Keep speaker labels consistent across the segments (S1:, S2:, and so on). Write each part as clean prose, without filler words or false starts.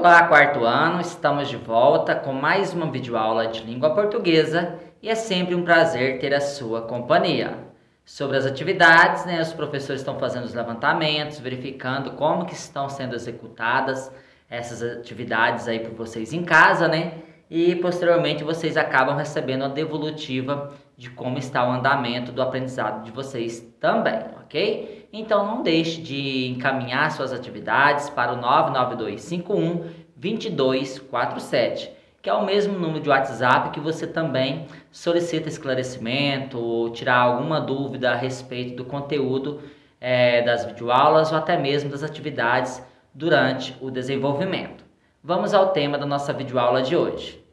S1: Olá, quarto ano, estamos de volta com mais uma videoaula de língua portuguesa e é sempre um prazer ter a sua companhia. Sobre as atividades, os professores estão fazendo os levantamentos, verificando como que estão sendo executadas essas atividades aí por vocês em casa, E posteriormente vocês acabam recebendo a devolutiva de como está o andamento do aprendizado de vocês também, ok? Então não deixe de encaminhar suas atividades para o 99251-2247, que é o mesmo número de WhatsApp que você também solicita esclarecimento ou tirar alguma dúvida a respeito do conteúdo das videoaulas ou até mesmo das atividades durante o desenvolvimento. Vamos ao tema da nossa videoaula de hoje.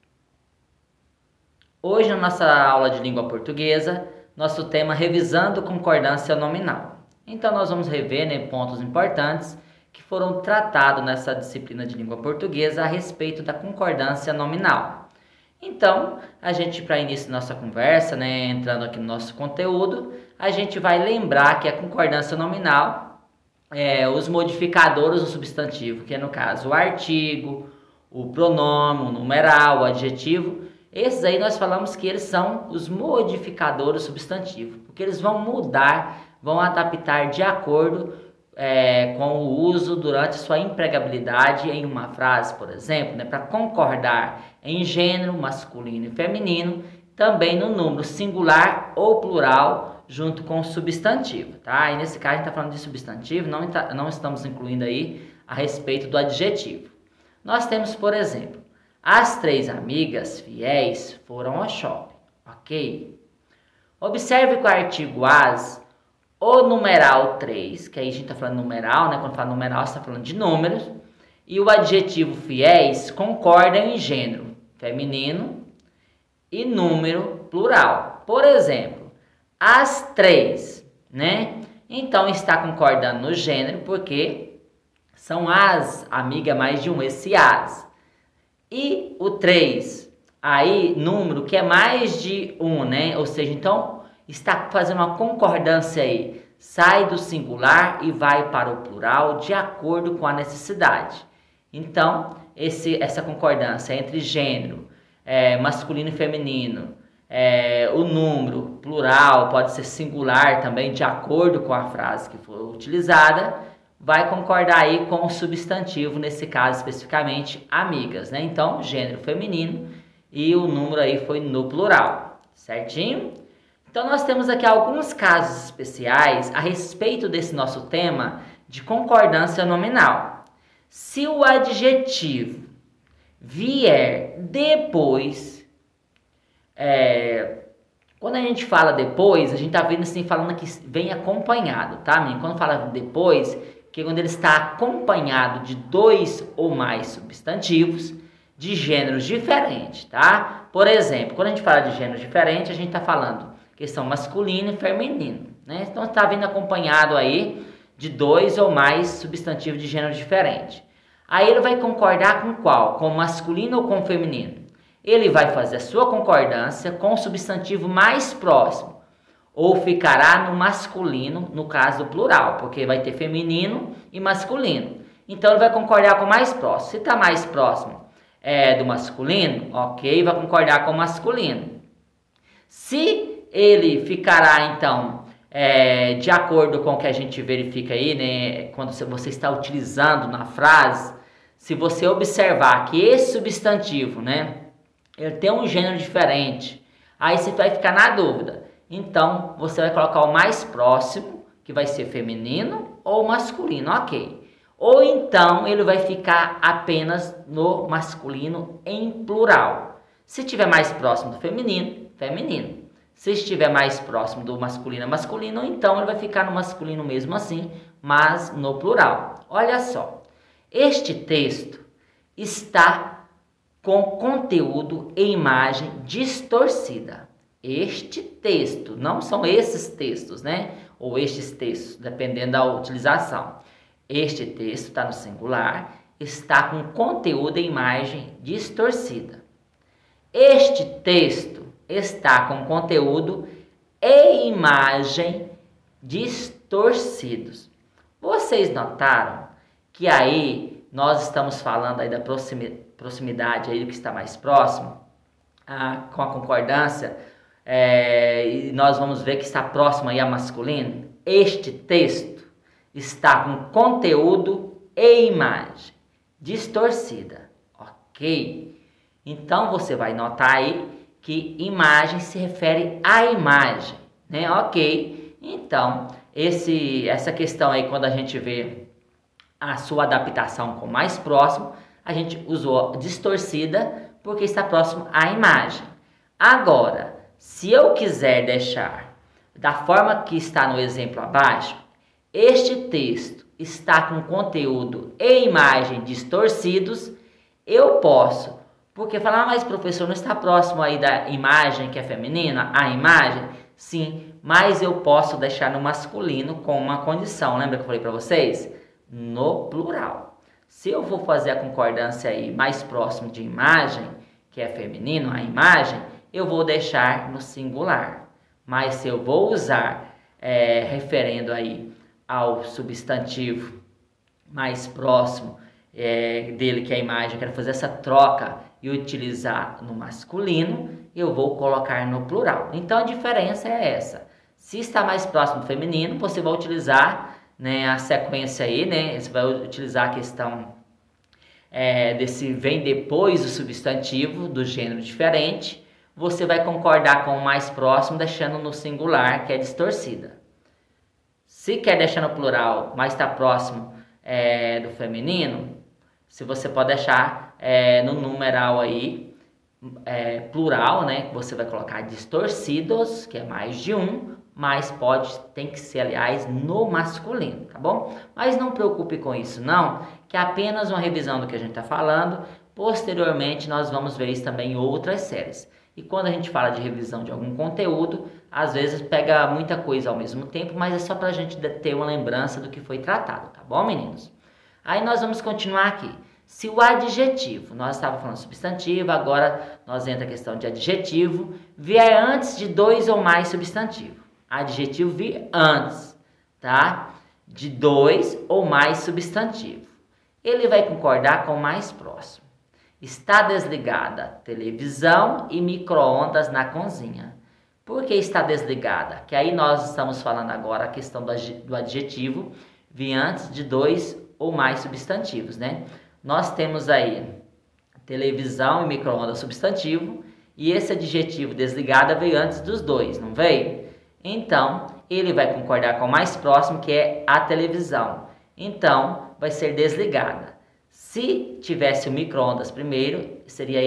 S1: Hoje, na nossa aula de língua portuguesa, nosso tema é revisando concordância nominal. Então, nós vamos rever pontos importantes que foram tratados nessa disciplina de língua portuguesa a respeito da concordância nominal. Então, a gente, para início da nossa conversa, entrando aqui no nosso conteúdo, a gente vai lembrar que a concordância nominal os modificadores do substantivo, que é no caso o artigo, o pronome, o numeral, o adjetivo. Esses aí nós falamos que eles são os modificadores do substantivo, porque eles vão mudar, vão adaptar de acordo com o uso durante sua empregabilidade em uma frase, por exemplo, para concordar em gênero masculino e feminino, também no número singular ou plural, junto com o substantivo, tá? E nesse caso a gente está falando de substantivo, não estamos incluindo aí a respeito do adjetivo. Nós temos, por exemplo, as três amigas fiéis foram ao shopping, ok? Observe que o artigo as, o numeral 3, que aí a gente está falando numeral, Quando fala numeral, você está falando de números, e o adjetivo fiéis concordam em gênero feminino e número plural. Por exemplo, as três, Então está concordando no gênero porque são as, amiga mais de um, esse as. E o 3, aí número que é mais de um, Ou seja, então está fazendo uma concordância aí. Sai do singular e vai para o plural de acordo com a necessidade. Então, essa concordância entre gênero, masculino e feminino, o número plural pode ser singular também de acordo com a frase que for utilizada, vai concordar aí com o substantivo, nesse caso especificamente amigas, Então, gênero feminino e o número aí foi no plural, certinho? Então, nós temos aqui alguns casos especiais a respeito desse nosso tema de concordância nominal. Se o adjetivo vier depois, quando a gente fala depois, a gente está vendo assim, falando que vem acompanhado, tá, menino? Quando fala depois, que é quando ele está acompanhado de dois ou mais substantivos de gêneros diferentes, tá? Por exemplo, quando a gente fala de gêneros diferentes, a gente está falando questão masculino e feminino, Então está vindo acompanhado aí de dois ou mais substantivos de gênero diferente. Aí ele vai concordar com qual? Com o masculino ou com o feminino? Ele vai fazer a sua concordância com o substantivo mais próximo, ou ficará no masculino, no caso do plural, porque vai ter feminino e masculino. Então ele vai concordar com o mais próximo. Se está mais próximo do masculino, ok, vai concordar com o masculino. Se ele ficará, então, de acordo com o que a gente verifica aí, quando você está utilizando na frase, se você observar que esse substantivo, ele tem um gênero diferente, aí você vai ficar na dúvida. Então, você vai colocar o mais próximo, que vai ser feminino ou masculino, ok. Ou então, ele vai ficar apenas no masculino em plural. Se estiver mais próximo do feminino, feminino. Se estiver mais próximo do masculino, masculino, então ele vai ficar no masculino mesmo assim, mas no plural. Olha só, este texto está com conteúdo e imagem distorcida. Este texto, não são esses textos, Ou estes textos, dependendo da utilização. Este texto está no singular, está com conteúdo e imagem distorcida. Este texto está com conteúdo e imagem distorcidos. Vocês notaram que aí nós estamos falando aí da proximidade aí do que está mais próximo, com a concordância, e nós vamos ver que está próximo aí a masculino. Este texto está com conteúdo e imagem distorcida, ok? Então você vai notar aí que imagem se refere à imagem, né? Ok? Então essa questão aí, quando a gente vê a sua adaptação com mais próximo, a gente usou distorcida porque está próximo à imagem. Agora, se eu quiser deixar da forma que está no exemplo abaixo, este texto está com conteúdo e imagem distorcidos, eu posso, porque falar, mas professor, não está próximo aí da imagem que é feminina, a imagem? Sim, mas eu posso deixar no masculino com uma condição, lembra que eu falei para vocês? No plural. Se eu vou fazer a concordância aí mais próximo de imagem, que é feminino, a imagem, eu vou deixar no singular. Mas se eu vou usar, referendo aí ao substantivo mais próximo dele, que é a imagem, eu quero fazer essa troca e utilizar no masculino, eu vou colocar no plural. Então a diferença é essa. Se está mais próximo do feminino, você vai utilizar, né, a sequência aí, né? Você vai utilizar a questão desse vem depois do substantivo do gênero diferente. Você vai concordar com o mais próximo, deixando no singular, que é distorcida. Se quer deixar no plural, mas está próximo do feminino, se você pode deixar no numeral aí, plural, né? Você vai colocar distorcidos, que é mais de um, mas tem que ser, aliás, no masculino, tá bom? Mas não preocupe com isso não, que é apenas uma revisão do que a gente está falando. Posteriormente nós vamos ver isso também em outras séries. E quando a gente fala de revisão de algum conteúdo, às vezes pega muita coisa ao mesmo tempo, mas é só para a gente ter uma lembrança do que foi tratado, tá bom, meninos? Aí nós vamos continuar aqui. Se o adjetivo, nós estávamos falando substantivo, agora nós entra a questão de adjetivo, vier antes de dois ou mais substantivos. Adjetivo vir antes, tá? De dois ou mais substantivos. Ele vai concordar com o mais próximo. Está desligada televisão e micro-ondas na cozinha. Por que está desligada? Que aí nós estamos falando agora a questão do adjetivo vir antes de dois ou mais substantivos, né? Nós temos aí televisão e micro-ondas substantivo, e esse adjetivo desligada veio antes dos dois, não veio? Então, ele vai concordar com o mais próximo, que é a televisão. Então, vai ser desligada. Se tivesse o micro-ondas primeiro, seria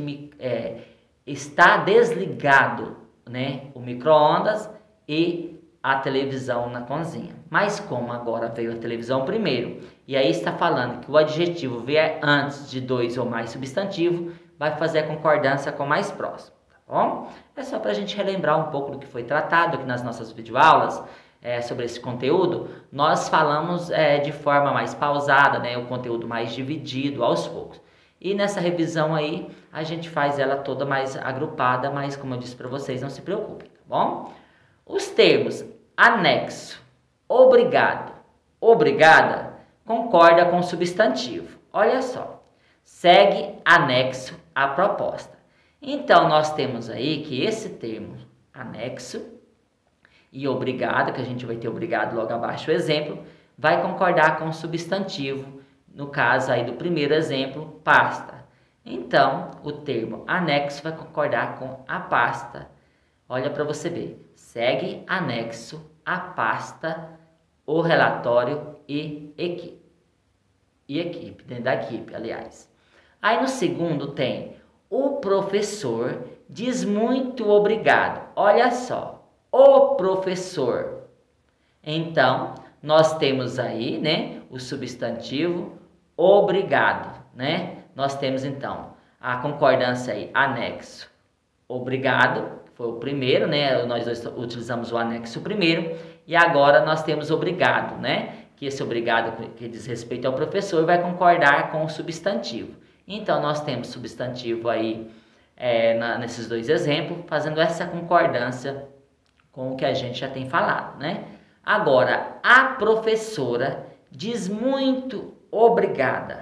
S1: está desligado, né? O micro-ondas e a televisão na cozinha. Mas como agora veio a televisão primeiro, e aí está falando que o adjetivo vier antes de dois ou mais substantivos, vai fazer a concordância com o mais próximo, tá bom? É só para a gente relembrar um pouco do que foi tratado aqui nas nossas videoaulas sobre esse conteúdo. Nós falamos de forma mais pausada, né? O conteúdo mais dividido aos poucos. E nessa revisão aí, a gente faz ela toda mais agrupada, mas como eu disse para vocês, não se preocupem, tá bom? Os termos anexo, obrigado, obrigada, concorda com o substantivo. Olha só, segue anexo à proposta. Então, nós temos aí que esse termo anexo e obrigado, que a gente vai ter obrigado logo abaixo o exemplo, vai concordar com o substantivo, no caso aí do primeiro exemplo, pasta. Então, o termo anexo vai concordar com a pasta. Olha para você ver, segue anexo à pasta, o relatório e equipe. Dentro da equipe, aliás. Aí no segundo tem, o professor diz muito obrigado. Olha só, o professor. Então, nós temos aí, né, o substantivo obrigado, né? Nós temos então a concordância aí, anexo, obrigado, foi o primeiro, né? Nós dois utilizamos o anexo primeiro, e agora nós temos obrigado, né? Que esse obrigado que diz respeito ao professor vai concordar com o substantivo. Então, nós temos substantivo aí nesses dois exemplos, fazendo essa concordância com o que a gente já tem falado, né? Agora, a professora diz muito obrigada.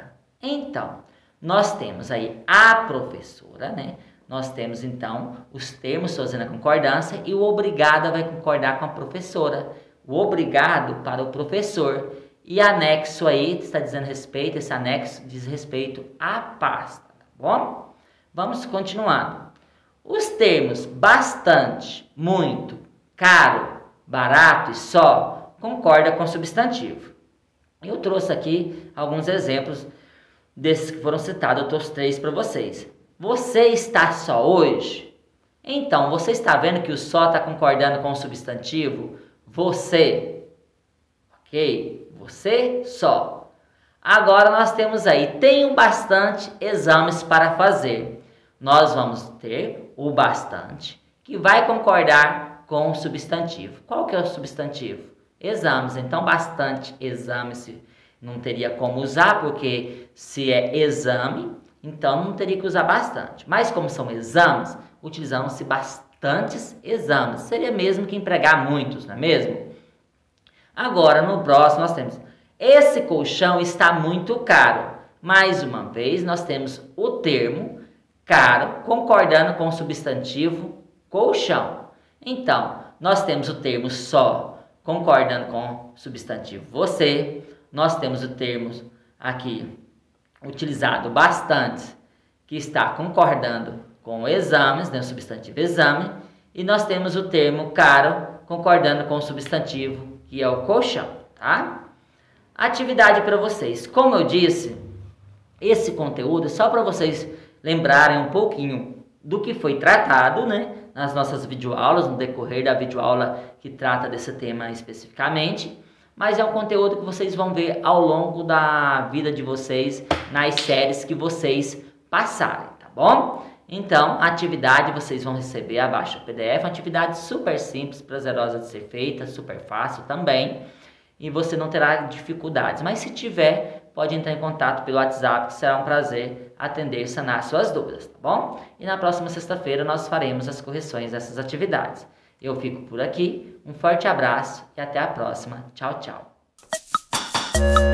S1: Então, nós temos aí a professora, né? Nós temos, então, os termos fazendo a concordância e o obrigado vai concordar com a professora. O obrigado para o professor. E anexo aí, está dizendo respeito, esse anexo diz respeito à pasta, tá bom? Vamos continuando. Os termos bastante, muito, caro, barato e só concorda com o substantivo. Eu trouxe aqui alguns exemplos desses que foram citados, eu trouxe 3 para vocês. Você está só hoje? Então, você está vendo que o só está concordando com o substantivo? Você. Ok? Você só. Agora nós temos aí, tenho bastante exames para fazer. Nós vamos ter o bastante, que vai concordar com o substantivo. Qual que é o substantivo? Exames. Então, bastante exames não teria como usar, porque se é exame, então não teria que usar bastante. Mas como são exames, utilizamos-se bastantes exames. Seria mesmo que empregar muitos, não é mesmo? Agora, no próximo, nós temos esse colchão está muito caro. Mais uma vez, nós temos o termo caro concordando com o substantivo colchão. Então, nós temos o termo só concordando com o substantivo você. Nós temos o termo aqui utilizado bastante, que está concordando com exames, né, o substantivo exame. E nós temos o termo caro concordando com o substantivo, que é o colchão, tá? Atividade para vocês. Como eu disse, esse conteúdo é só para vocês lembrarem um pouquinho do que foi tratado, né, nas nossas videoaulas, no decorrer da videoaula que trata desse tema especificamente. Mas é um conteúdo que vocês vão ver ao longo da vida de vocês, nas séries que vocês passarem, tá bom? Então, a atividade vocês vão receber abaixo do PDF, uma atividade super simples, prazerosa de ser feita, super fácil também, e você não terá dificuldades. Mas se tiver, pode entrar em contato pelo WhatsApp, que será um prazer atender e sanar suas dúvidas, tá bom? E na próxima sexta-feira nós faremos as correções dessas atividades. Eu fico por aqui, um forte abraço e até a próxima. Tchau, tchau.